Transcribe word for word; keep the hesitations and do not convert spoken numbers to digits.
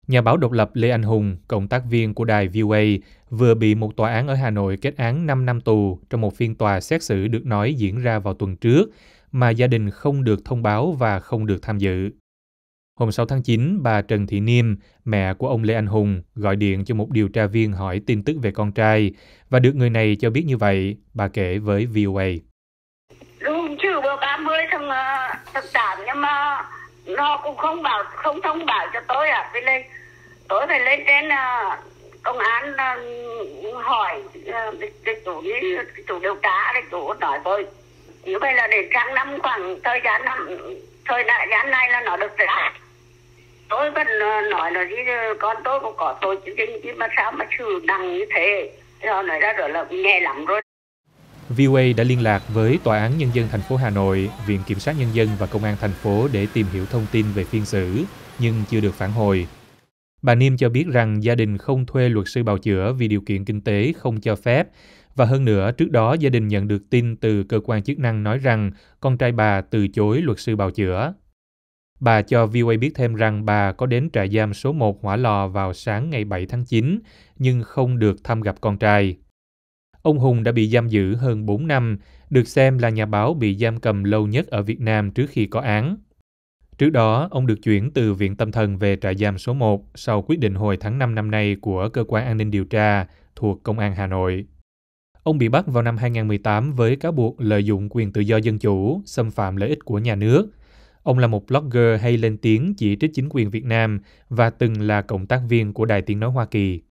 Nhà báo độc lập Lê Anh Hùng, cộng tác viên của đài vê o a, vừa bị một tòa án ở Hà Nội kết án năm năm tù trong một phiên tòa xét xử được nói diễn ra vào tuần trước, mà gia đình không được thông báo và không được tham dự. Hôm sáu tháng chín, bà Trần Thị Niêm, mẹ của ông Lê Anh Hùng, gọi điện cho một điều tra viên hỏi tin tức về con trai và được người này cho biết như vậy, bà kể với vê o a. Đúng chứ bữa ba mươi tháng tháng tám, nhưng mà nó cũng không bảo không thông báo cho tôi à. Vì lên tôi phải lên trên uh, công an uh, hỏi uh, để chủ đi chủ điều tra để chủ nói tôi. Như vậy là để sang năm khoảng thời gian năm thời đại gian này là nó được trả. Tôi vẫn uh, nói là gì con tôi cũng có tội chứ chứ mà sao mà xử nặng như thế. Rồi nói ra rồi là nghe lắm rồi. vê o a đã liên lạc với Tòa án Nhân dân thành phố Hà Nội, Viện Kiểm sát Nhân dân và Công an thành phố để tìm hiểu thông tin về phiên xử, nhưng chưa được phản hồi. Bà Niêm cho biết rằng gia đình không thuê luật sư bào chữa vì điều kiện kinh tế không cho phép, và hơn nữa trước đó gia đình nhận được tin từ cơ quan chức năng nói rằng con trai bà từ chối luật sư bào chữa. Bà cho vê o a biết thêm rằng bà có đến trại giam số một Hỏa Lò vào sáng ngày bảy tháng chín, nhưng không được thăm gặp con trai. Ông Hùng đã bị giam giữ hơn bốn năm, được xem là nhà báo bị giam cầm lâu nhất ở Việt Nam trước khi có án. Trước đó, ông được chuyển từ Viện Tâm thần về trại giam số một sau quyết định hồi tháng năm năm nay của Cơ quan An ninh Điều tra thuộc Công an Hà Nội. Ông bị bắt vào năm hai không một tám với cáo buộc lợi dụng quyền tự do dân chủ, xâm phạm lợi ích của nhà nước. Ông là một blogger hay lên tiếng chỉ trích chính quyền Việt Nam và từng là cộng tác viên của Đài Tiếng Nói Hoa Kỳ.